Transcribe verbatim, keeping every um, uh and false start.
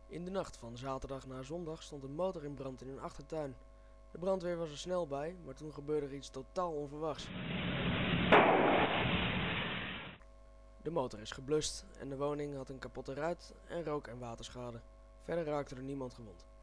In de nacht van zaterdag naar zondag stond een motor in brand in hun achtertuin. De brandweer was er snel bij, maar toen gebeurde er iets totaal onverwachts. De motor is geblust en de woning had een kapotte ruit en rook- en waterschade. Verder raakte er niemand gewond.